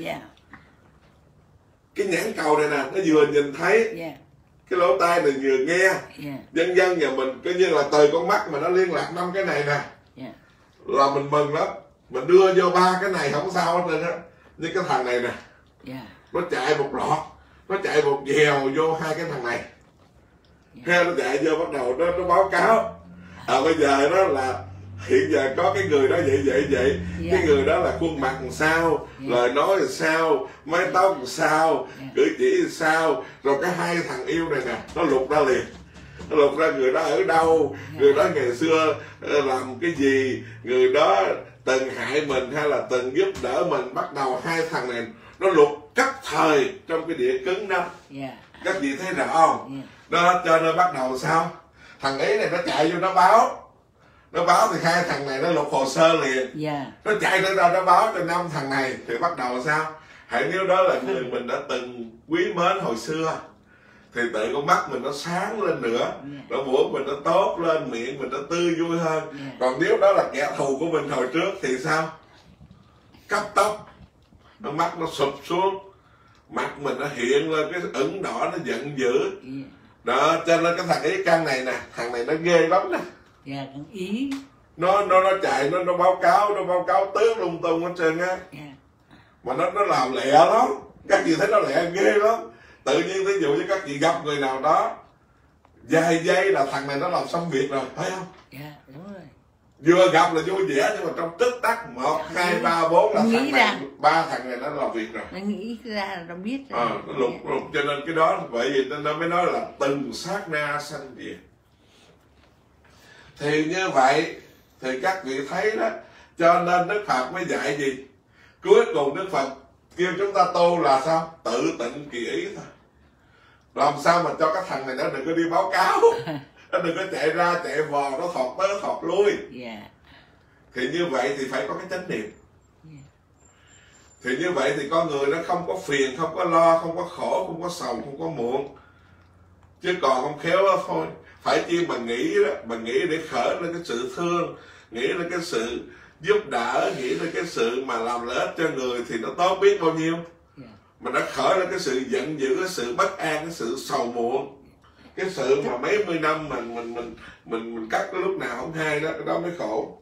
Cái nhãn cầu này nè, nó vừa nhìn thấy, cái lỗ tai này vừa nghe, dân nhà mình coi như là từ con mắt mà nó liên lạc 5 cái này nè, là mình mừng lắm. Mình đưa vô 3 cái này không sao hết trơn á. Nhưng cái thằng này nè, nó chạy một lọt, nó chạy một dèo vô 2 cái thằng này, hay nó chạy vô bắt đầu nó báo cáo. Bây giờ đó là hiện giờ có cái người đó vậy, cái người đó là khuôn mặt làm sao, lời nói làm sao, mái tóc làm sao, cử chỉ làm sao, rồi cái 2 thằng yêu này nè, nó lục ra liền. Nó lục ra người đó ở đâu, người đó ngày xưa làm cái gì, người đó từng hại mình hay là từng giúp đỡ mình. Bắt đầu 2 thằng này nó lục cắt thời trong cái địa cứng đó. Các vị thấy rõ không? Đó, cho nên bắt đầu sao? Thằng ấy này nó chạy vô nó báo Nó báo thì hai thằng này nó lục hồ sơ liền. Dạ. Nó chạy tới đâu nó báo cho 5 thằng này. Thì bắt đầu sao? Hãy nếu đó là người mình đã từng quý mến hồi xưa, thì tự con mắt mình nó sáng lên nữa, nó mũi mình nó tốt lên, miệng mình nó tươi vui hơn. Còn nếu đó là kẻ thù của mình hồi trước thì sao? Cấp tốc, nó mắt nó sụp xuống, mặt mình nó hiện lên cái ửng đỏ, nó giận dữ. Đó, cho nên cái thằng Ý Căn này nè, thằng này nó ghê lắm nè. Dạ, thằng Ý Nó chạy, nó báo cáo tứ lung tung hết trơn á. Mà nó làm lẹ lắm, các chị thấy nó lẹ ghê lắm. Tự nhiên ví dụ như các chị gặp người nào đó vài giây là thằng này nó làm xong việc rồi, thấy không? Dạ, đúng rồi. Vừa gặp là vui vẻ, nhưng mà trong tích tắc 1, 2, 3, 4 là thằng này, 3 thằng này nó làm việc rồi. Nó nghĩ ra là nó biết rồi. Nó lục, cho nên cái đó, vậy vì nó mới nói là từng sát na sanh diệt. Thì như vậy thì các vị thấy đó, cho nên Đức Phật mới dạy gì? Cuối cùng Đức Phật kêu chúng ta tu là sao? Tự tịnh kỳ ý thôi. Làm sao mà cho các thằng này nó đừng có đi báo cáo, nó đừng có chạy ra chạy vò, nó thọt tới thọt lui. Thì như vậy thì phải có cái chánh niệm. Thì như vậy thì con người nó không có phiền, không có lo, không có khổ, không có sầu, không có muộn. Chứ còn không khéo đó thôi. Phải chi mà nghĩ đó, mà nghĩ để khởi lên cái sự thương, nghĩ lên cái sự giúp đỡ, nghĩ lên cái sự mà làm lợi ích cho người thì nó tốt biết bao nhiêu. Mà nó khởi lên cái sự giận dữ, cái sự bất an, cái sự sầu muộn, cái sự mà mấy mươi năm mình cắt cái lúc nào không hay đó, cái đó mới khổ.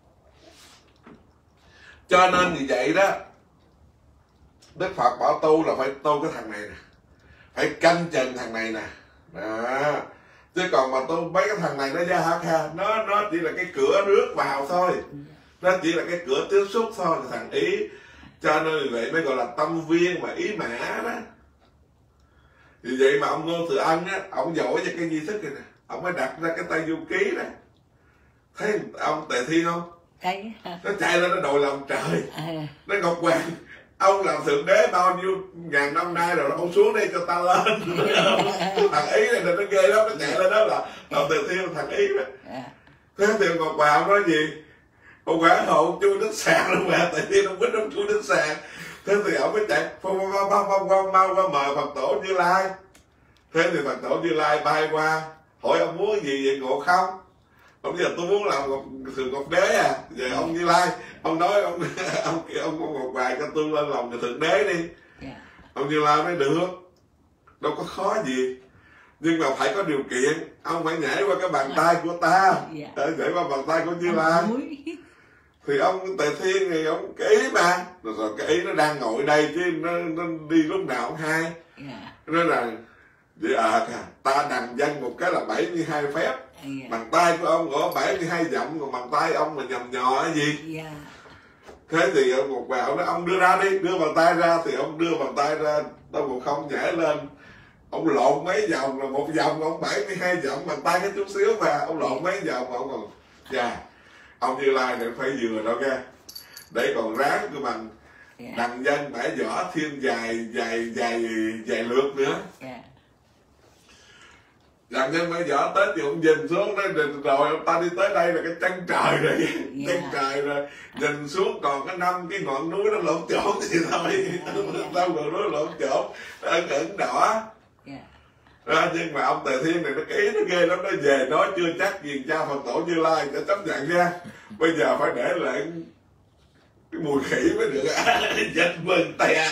Cho nên vì vậy đó, Đức Phật bảo tu là phải tu cái thằng này nè, phải canh chừng thằng này nè. Đó. Chứ còn mà tu mấy cái thằng này nó ra hả kha, nó chỉ là cái cửa rước vào thôi, nó chỉ là cái cửa tiếp xúc thôi, thằng Ý. Cho nên vậy mới gọi là tâm viên và ý mã đó. Vì vậy mà ông Ngô Thừa Ân á, ông giỏi về cái nghi thức này nè, ông mới đặt ra cái tay du ký đó. Thấy ông Tề Thiên không? Thấy. Nó chạy lên nó đòi làm trời. Nó Ngọc Hoàng, ông làm thượng đế bao nhiêu ngàn năm nay rồi, ông xuống đây cho ta lên. Thằng Ý này nó ghê lắm, nó chạy lên đó là ông Tề Thiên, thằng Ý đó. Thế thì Ngọc Hoàng ông nói gì? Ông quản hộ chui đến sàn luôn mà, Tề Thiên ông biết ông chui đến sàn. Thế thì ông mới chạy mau qua mời Phật tổ Như Lai. Thế thì Phật tổ Như Lai bay qua hỏi ông muốn gì vậy Ngộ Không? Ông giờ tôi muốn làm thượng Ngọc Đế à. Vậy ông Như Lai ông nói ông Ngọc Hoàng cho tôi lên làm thượng đế đi. Ông Như Lai nói được, đâu có khó gì, nhưng mà phải có điều kiện, ông phải nhảy qua cái bàn tay của ta, nhảy qua bàn tay của Như Lai. Thì ông Tề Thiên thì ông cái ý mà, rồi cái ý nó đang ngồi đây chứ nó đi lúc nào cũng hay. Nó là vậy ta đằng dân một cái là 72 phép. Bàn tay của ông gõ 72 dặm, còn bàn tay ông mà nhầm nhò cái gì. Thế thì ông một bảo nói ông đưa ra đi, đưa bàn tay ra. Thì ông đưa bàn tay ra, đâu Ngộ Không nhảy lên, ông lộn mấy vòng, là một vòng ông 72 dặm, bàn tay cái chút xíu mà ông lộn mấy vòng ông còn ông Như Lai này phải vừa đâu nha, để còn ráng cái bằng đằng dân bãi võ thêm vài lượt nữa. Đằng dân bãi võ tới thì ông nhìn xuống đó, rồi ông ta đi tới đây là cái chân trời rồi, chân trời rồi, nhìn xuống còn có 5 cái ngọn núi nó lộn trộn thì thôi, 5 ngọn núi lộn trộn ẩn đỏ. Nhưng mà ông Tề Thiên này nó cái ý nó ghê lắm, nó về nói chưa chắc gì cha Phật tổ Như Lai sẽ chấp nhận ra, bây giờ phải để lại cái mùi khỉ mới được. Dịch mừng tè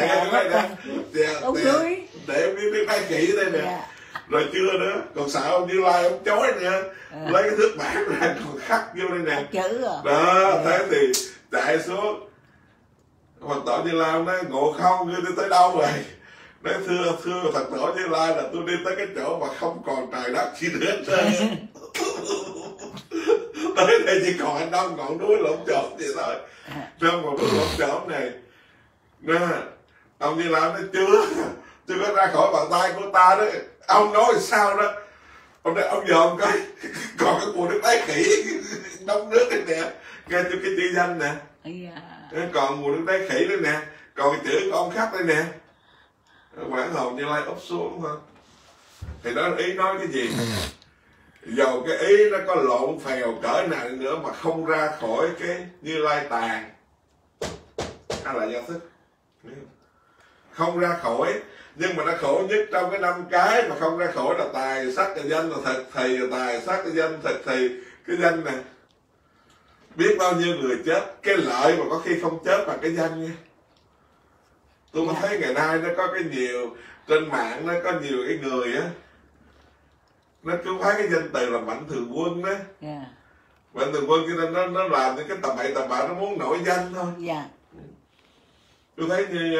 để biết cái khỉ đây nè. Rồi chưa nữa, còn sợ ông Như Lai ông chói nữa, lấy cái thước bản ra còn khắc vô đây nè. Đó, thế thì chạy xuống, Phật tổ Như Lai ông nói Ngộ Không ngươi đi tới đâu rồi? Nói thưa Phật tổ Như Lai là tôi đi tới cái chỗ mà không còn trời đất gì nữa hết trơn. Tới đây chỉ còn 5 ngọn núi lộn trộn vậy thôi. 5 ngọn núi lộn trộn này. Nè, ông Như Lai nói chưa có ra khỏi bàn tay của ta đó. Ông nói sao đó? Ông nói ông dòm coi, còn cái mùa nước đáy khỉ đóng nước đây nè, nghe cho cái chữ danh nè. Còn mùa nước đáy khỉ đây nè, còn cái chữ của ông khắc đây nè. Quảng Hồn Như Lai úp xuống thôi. Thì đó ý nói cái gì? dầu cái ý nó có lộn phèo cỡ nào nữa mà không ra khỏi cái Như Lai tàn hay là do thức, không ra khỏi. Nhưng mà nó khổ nhất trong cái 5 cái mà không ra khỏi là tài sắc danh là thật thì, tài sắc danh thật thì. Cái danh này biết bao nhiêu người chết, cái lợi mà có khi không chết bằng cái danh nha. Tôi có thấy ngày nay nó có cái nhiều trên mạng, nó có nhiều cái người á, nó cứ phái cái danh từ là Mạnh Thường Quân đó. Mạnh Thường Quân cho nên nó làm những cái tầm bậy tầm bạ, nó muốn nổi danh thôi. Tôi thấy như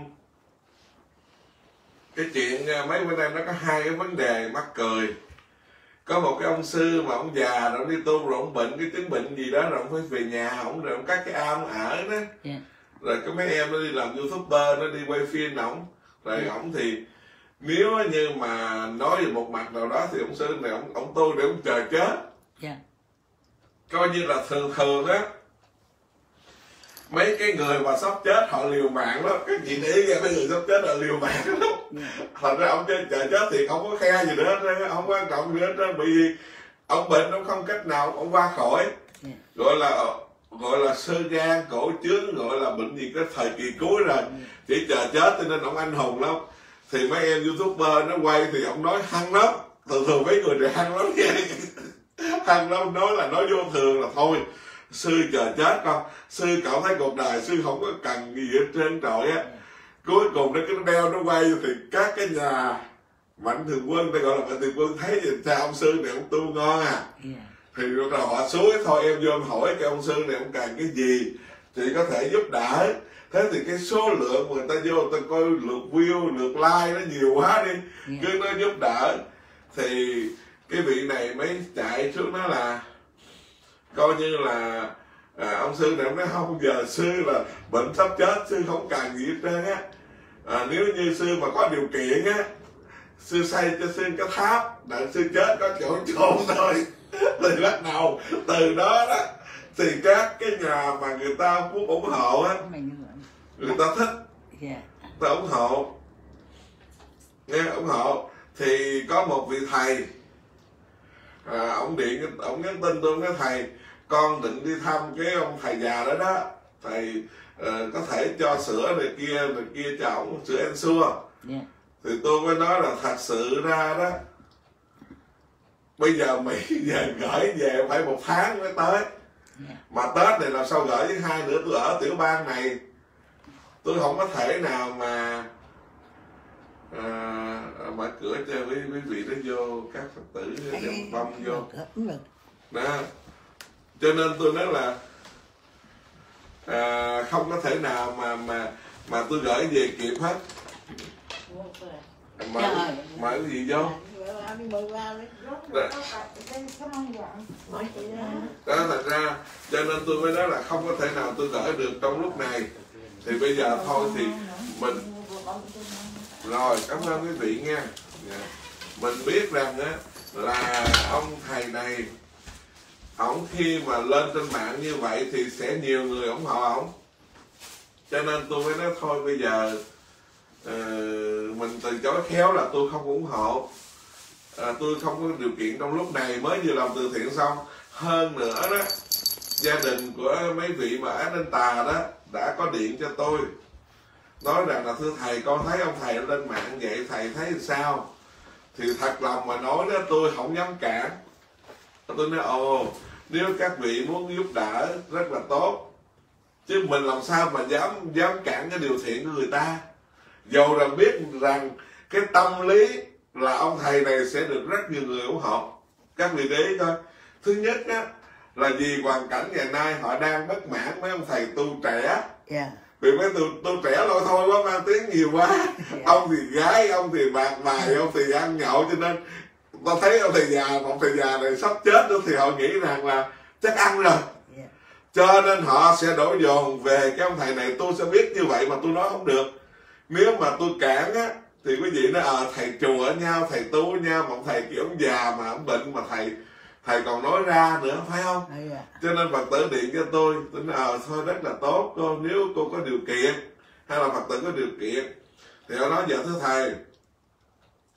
cái chuyện mấy bữa nay nó có hai cái vấn đề mắc cười. Có một cái ông sư mà ông già rồi ông đi tu rồi ông bệnh cái chứng bệnh gì đó rồi ông phải về nhà ông, rồi ông cắt cái ao ông ở đó. Rồi có mấy em nó đi làm YouTuber, nó đi quay phim ổng. Rồi ổng thì nếu như mà nói về một mặt nào đó thì ông sư này ông tu để ông chờ chết. Coi như là thường á, mấy cái người mà sắp chết họ liều mạng lắm. Các chị để ý nghe, mấy người sắp chết là liều mạng lắm. Thật ra ông chờ chết thì không có khe gì nữa, không quan trọng gì nữa, bởi vì ông bệnh ông không cách nào ông qua khỏi. Gọi là sơ gan cổ chướng, gọi là bệnh gì cái thời kỳ cuối rồi, chỉ chờ chết cho nên ông anh hùng lắm. Thì mấy em YouTuber nó quay thì ông nói hăng lắm, thường mấy người này hăng lắm nha. Hăng lắm, nói là nói vô thường là thôi sư chờ chết con, sư cảm thấy cuộc đời sư không có cần gì hết trơn trọi á. Cuối cùng nó cứ đeo nó quay thì các cái nhà Mạnh Thường Quân, ta gọi là Mạnh Thường Quân, thấy gì sao ông sư này ông tu ngon à. Thì rồi họ suối thôi em vô em hỏi cái ông sư này ông cần cái gì thì có thể giúp đỡ. Thế thì cái số lượng người ta vô người ta coi lượt view, lượt like nó nhiều quá đi, cứ nó giúp đỡ. Thì cái vị này mới chạy xuống nó là coi như là ông sư này ông nói không, giờ sư là bệnh sắp chết, sư không cần gì hết trơn á. Nếu như sư mà có điều kiện á, sư xây cho sư cái tháp, đợi sư chết có chỗ chôn thôi. Thì bắt đầu từ đó đó thì các cái nhà mà người ta muốn ủng hộ á, người ta thích, người ta ủng hộ, nghe ủng hộ. Thì có một vị thầy, ông nhắn tin tôi, cái thầy con định đi thăm cái ông thầy già đó đó, thầy có thể cho sữa này kia cho ổng, sữa Ensure. Thì tôi mới nói là thật sự ra đó, bây giờ Mỹ về gửi về phải 1 tháng mới tới. Mà Tết này làm sao gửi với 2 nữa, tôi ở tiểu bang này, tôi không có thể nào mà mở cửa cho quý vị đó vô, các Phật tử dòng bông vô đó. Cho nên tôi nói là không có thể nào mà tôi gửi về kịp hết. Mở cái gì vô đó, thành ra cho nên tôi mới nói là không có thể nào tôi gửi được trong lúc này. Thì bây giờ thôi thì mình rồi, cảm ơn quý vị nha. Mình biết rằng á là ông thầy này, ổng khi mà lên trên mạng như vậy thì sẽ nhiều người ủng hộ ổng. Cho nên tôi mới nói thôi bây giờ mình từ chối khéo là tôi không ủng hộ. Tôi không có điều kiện trong lúc này, mới vừa làm từ thiện xong. Hơn nữa đó, gia đình của mấy vị mà Á Ninh Tà đó đã có điện cho tôi, nói rằng là thưa thầy, con thấy ông thầy lên mạng vậy, thầy thấy sao? Thì thật lòng mà nói đó, tôi không dám cản. Tôi nói nếu các vị muốn giúp đỡ rất là tốt, chứ mình làm sao mà dám cản cái điều thiện của người ta. Dầu rằng biết rằng cái tâm lý là ông thầy này sẽ được rất nhiều người ủng hộ. Các vị để ý coi. Thứ nhất á, là vì hoàn cảnh ngày nay họ đang bất mãn mấy ông thầy tu trẻ. Vì mấy tu trẻ lôi thôi quá, mang tiếng nhiều quá. Ông thì gái, ông thì bạc bài, ông thì ăn nhậu, cho nên ta thấy ông thầy già này sắp chết nữa thì họ nghĩ rằng là chắc ăn rồi. Cho nên họ sẽ đổ dồn về cái ông thầy này. Tôi sẽ biết như vậy mà tôi nói không được. Nếu mà tôi cản á thì quý vị nói thầy chùa ở nhau, thầy tu ở nhau, mà ông thầy kiểu ông già mà ông bệnh mà thầy còn nói ra nữa, phải không? Cho nên Phật tử điện cho tôi nói thôi rất là tốt cô, nếu cô có điều kiện hay là Phật tử có điều kiện thì họ nói dạ thưa thầy,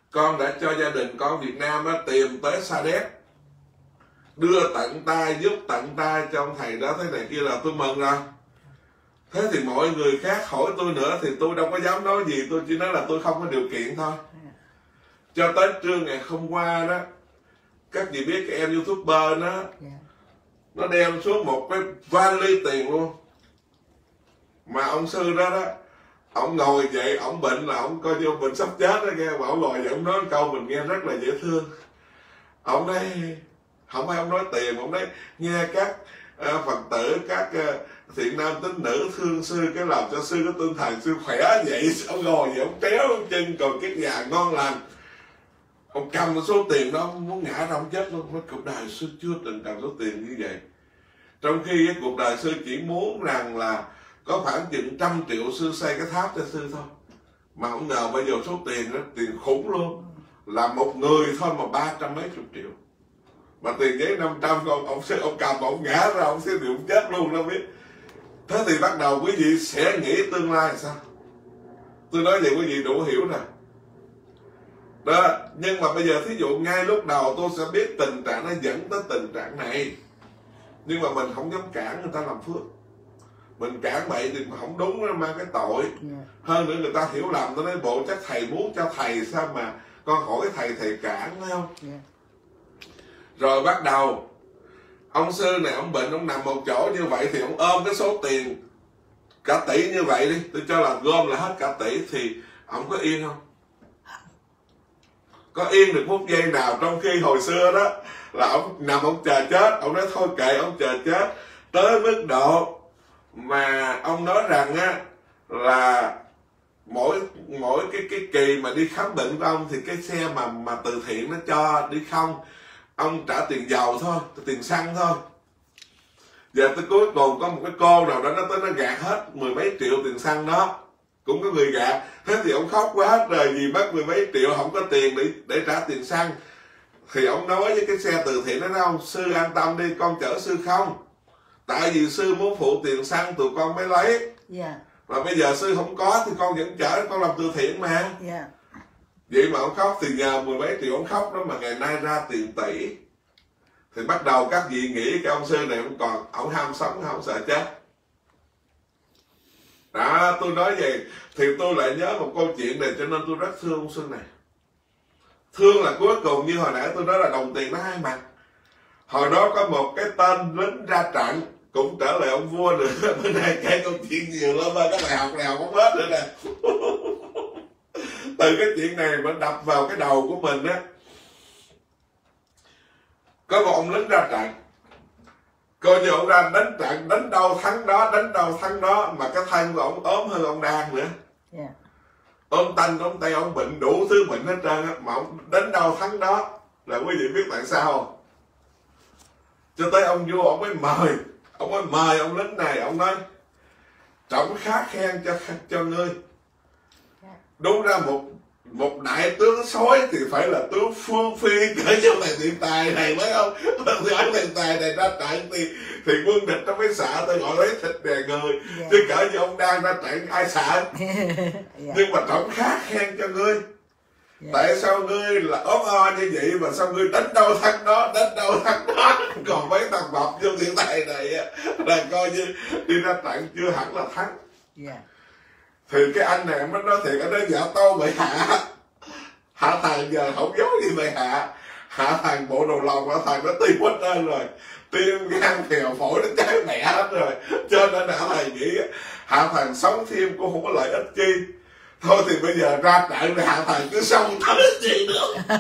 con đã cho gia đình con Việt Nam á, tìm tới Sa Đéc, đưa tận tay, giúp tận tay cho ông thầy đó, thế này kia là tôi mừng rồi. Thế thì mọi người khác hỏi tôi nữa thì tôi đâu có dám nói gì, tôi chỉ nói là tôi không có điều kiện thôi. Cho tới trưa ngày hôm qua đó, các chị biết cái em YouTuber đó, nó đem xuống một cái vali tiền luôn. Mà ông sư đó đó, ông ngồi vậy, ông bệnh là ông coi như ông bệnh sắp chết đó nghe, mà ông ngồi vậy ông nói câu mình nghe rất là dễ thương. Ông nói, không phải ông nói tiền, ông nói nghe các Phật tử, các thiện nam tín nữ thương sư, cái làm cho sư có tinh thần sư khỏe vậy. Ông ngồi vậy, ông kéo chân còn cái nhà ngon lành. Ông cầm số tiền đó, ông muốn ngã ra ông chết luôn. Nói cuộc đời sư chưa từng cầm số tiền như vậy. Trong khi cái cuộc đời sư chỉ muốn rằng là có khoảng chừng 100 triệu sư xây cái tháp cho sư thôi. Mà ông ngờ bây giờ số tiền đó, tiền khủng luôn. Là một người thôi mà 300 mấy chục triệu. Mà tiền giấy 500 ông cầm ông ngã ra, ông sẽ bị ông chết luôn đâu biết. Thế thì bắt đầu quý vị sẽ nghĩ tương lai sao? Tôi nói vậy quý vị đủ hiểu rồi. Đó, nhưng mà bây giờ thí dụ ngay lúc đầu tôi sẽ biết tình trạng nó dẫn tới tình trạng này. Nhưng mà mình không dám cản người ta làm phước. Mình cản bậy thì không đúng, nó mang cái tội. Hơn nữa người ta hiểu lầm, tôi nói bộ chắc thầy muốn cho thầy sao mà con hỏi thầy cản, phải không? Rồi bắt đầu ông sư này ông bệnh, ông nằm một chỗ như vậy thì ông ôm cái số tiền cả tỷ như vậy đi, tôi cho là gom là hết cả tỷ, thì ông có yên không? Có yên được phút giây nào? Trong khi hồi xưa đó là ông nằm ông chờ chết, ông nói thôi kệ ông chờ chết, tới mức độ mà ông nói rằng á là mỗi cái kỳ mà đi khám bệnh của ông thì cái xe mà từ thiện nó cho đi không, ông trả tiền dầu thôi, tiền xăng thôi. Giờ tới cuối cùng có một cái cô nào đó nó tới nó gạt hết 10 mấy triệu tiền xăng đó, cũng có người gạt. Thế thì ông khóc quá trời vì mất 10 mấy triệu không có tiền để trả tiền xăng. Thì ông nói với cái xe từ thiện đó, nói ông sư an tâm đi, con chở sư không, tại vì sư muốn phụ tiền xăng tụi con mới lấy. Mà bây giờ sư không có thì con vẫn chở, con làm từ thiện mà. Vậy mà ông khóc, thì nhờ 10 mấy triệu ông khóc đó mà ngày nay ra tiền tỷ. Thì bắt đầu các vị nghĩ cái ông sư này ông ham sống, không sợ chết. Đó, tôi nói vậy thì tôi lại nhớ một câu chuyện này, cho nên tôi rất thương ông sư này. Thương là cuối cùng như hồi nãy tôi nói là đồng tiền nó hai mặt. Hồi đó có một cái tên lính ra trận, cũng trở lại ông vua nữa. Bữa nay kể câu chuyện nhiều lắm, các bài học nào không hết nữa nè. Từ cái chuyện này mà đập vào cái đầu của mình á. Có một ông lính ra trận, coi như ông ra đánh trận, đánh đâu thắng đó, đánh đâu thắng đó, mà cái thân của ông ốm hơn ông Đan nữa. Ôm tanh, ôm tay, ông bệnh, đủ thứ bệnh hết trơn á, mà ông đánh đâu thắng đó. Là quý vị biết tại sao không? Cho tới ông vua ông mới mời ông lính này, ông nói trọng khá khen cho ngươi. Đúng ra một đại tướng sói thì phải là tướng phương phi cỡ như này tiền tài này mới không? Ở tiền tài này ra trận thì quân địch nó mới sợ, tôi gọi lấy thịt đè người. Chứ cỡ như ông đang ra trận ai sợ. Nhưng mà trọng khá khen cho ngươi. Tại sao ngươi là ốm o như vậy mà sao ngươi đánh đâu thắng đó, đánh đâu thắng đó. Còn mấy thằng bọc vô tiền tài này là coi như đi ra trận chưa hẳn là thắng. Thì cái anh này mới nói thiệt, anh nói dạ tao bị hạ thằng giờ không giấu gì mày hạ thằng bộ đầu lòng, hạ thằng nó tim hết lên rồi, tim gan phèo phổi nó cháy mẹ hết rồi, cho nên hạ thằng nghĩ hạ thằng sống thêm cũng không có lợi ích chi, thôi thì bây giờ ra trận thì hạ thằng cứ xong tới gì nữa.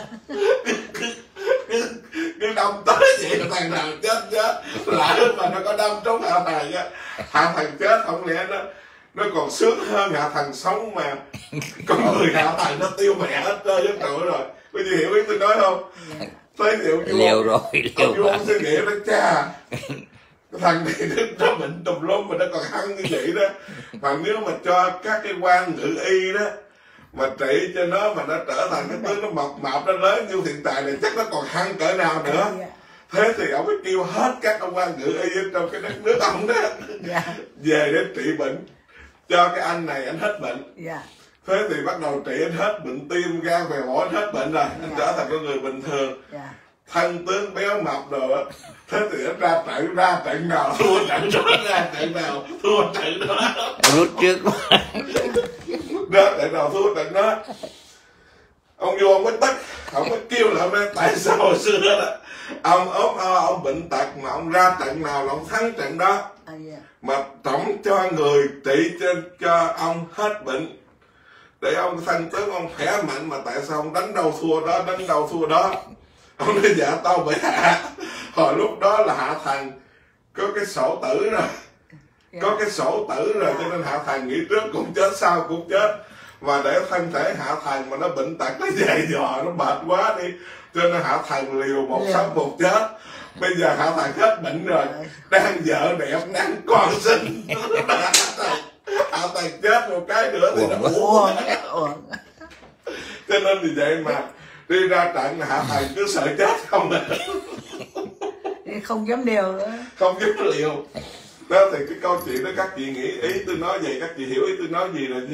Cứ đâm tới vậy là thằng nào chết lỡ mà nó có đâm trúng hạ thằng á, hạ thằng chết không lẽ nó còn sướng hơn hạ thằng sống mà con người hạ thằng nó tiêu mẹ hết trơn giấc nổi rồi. Bây giờ hiểu ý tôi nói không? Thấy liệu liều rồi, ông vua ông suy nghĩ đó, cha cái thằng này nó bệnh tùm lum mà nó còn hăng như vậy đó, mà nếu mà cho các cái quan ngự y đó mà trị cho nó mà nó trở thành cái tướng nó mập nó lớn như hiện tại này, chắc nó còn hăng cỡ nào nữa. Thế thì ông mới kêu hết các ông quan ngự y trong cái đất nước ông đó về để trị bệnh cho cái anh này, anh hết bệnh. Thế thì bắt đầu trị hết bệnh tim, gan, phèo phổi hết bệnh rồi, anh trở thành con người bình thường. Thân tướng béo mập rồi á. Thế thì anh ra trận nào thua trận đó, ra trận nào thua trận đó. Rút trước. Đó, trận nào thua trận đó. Ông vô ông mới tức, ông mới kêu là tại sao hồi xưa đó ông ốm ông bệnh tật mà ông ra trận nào là ông thắng trận đó, mà tổng cho người trị cho ông hết bệnh để ông thân tướng ông khỏe mạnh, mà tại sao ông đánh đâu thua đó. Ông nói dạ tao bị hạ, hồi lúc đó là hạ thần có cái sổ tử rồi, có cái sổ tử rồi, cho nên hạ thần nghĩ trước cũng chết sau cũng chết, mà để thân thể hạ thần mà nó bệnh tật nó dày dò nó mệt quá đi, cho nên hạ thần liều một sống một chết. Bây giờ hạ thần hết bệnh rồi, đang vợ đẹp, đang con sinh, hạ thần chết một cái nữa thì nó uổng. Cho nên thì vậy mà đi ra trận là hạ thần cứ sợ chết không à. Không dám liều nữa, không dám liều. Đó thì cái câu chuyện đó các chị nghĩ ý tôi nói vậy, các chị hiểu ý tôi nói gì là gì?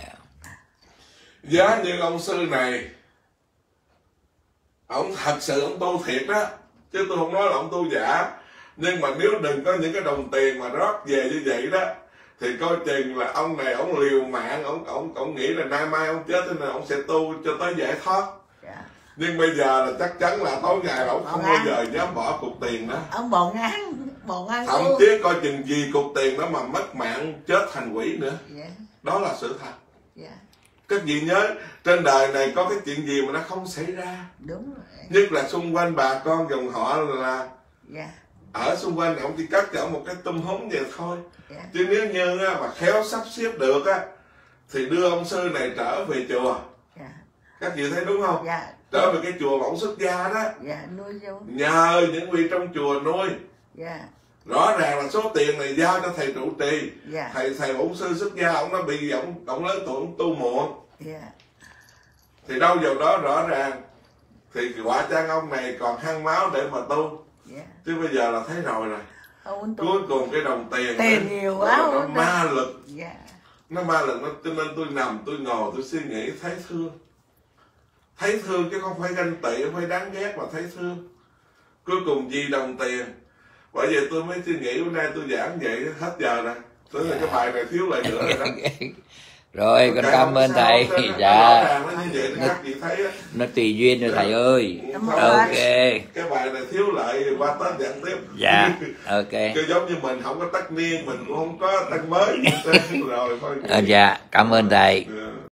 Giá như ông sư này ông thật sự ông tu thiệt đó, chứ tôi không nói là ông tu giả, nhưng mà nếu đừng có những cái đồng tiền mà rót về như vậy đó thì coi chừng là ông này ông liều mạng, ông nghĩ là nay mai ông chết, cho nên ông sẽ tu cho tới giải thoát. Nhưng bây giờ là chắc chắn là tối ngày ông không bao giờ dám bỏ cục tiền đó. Ông bòn ăn thậm chí coi chừng vì cục tiền đó mà mất mạng chết thành quỷ nữa. Đó là sự thật. Các vị nhớ, trên đời này có cái chuyện gì mà nó không xảy ra. Đúng rồi. Nhất là xung quanh bà con dòng họ là ở xung quanh ông chỉ cắt cho ông một cái tum húng vậy thôi. Chứ nếu như mà khéo sắp xếp được á thì đưa ông sư này trở về chùa. Các vị thấy đúng không? Trở về cái chùa mà ông xuất gia đó. Nuôi vô. Nhờ những vị trong chùa nuôi. Rõ ràng là số tiền này giao cho thầy trụ trì. Thầy bổn sư xuất gia, ông nó bị ông lớn tuổi ông tu muộn. Thì đâu vào đó rõ ràng. Thì quả chăng ông này còn hăng máu để mà tu. Chứ bây giờ là thấy rồi. Cuối cùng cái đồng tiền nhiều quá nó ma lực. Nó ma lực, cho nên tôi nằm tôi ngồi tôi suy nghĩ thấy thương. Thấy thương chứ không phải ganh tị, không phải đáng ghét mà thấy thương. Cuối cùng vì đồng tiền. Bởi vậy tôi mới suy nghĩ bữa nay tôi giảng vậy hết giờ rồi. Tới là cái bài này thiếu lại nữa rồi đó. Rồi con cảm ơn thầy. Dạ. Nó tùy duyên rồi thầy ơi. Ok. Cái bài này thiếu lại qua Tết giảng tiếp. Dạ. Ok. Cứ giống như mình không có tất niên, mình cũng không có tăng mới. Rồi thôi. Dạ, cảm ơn thầy.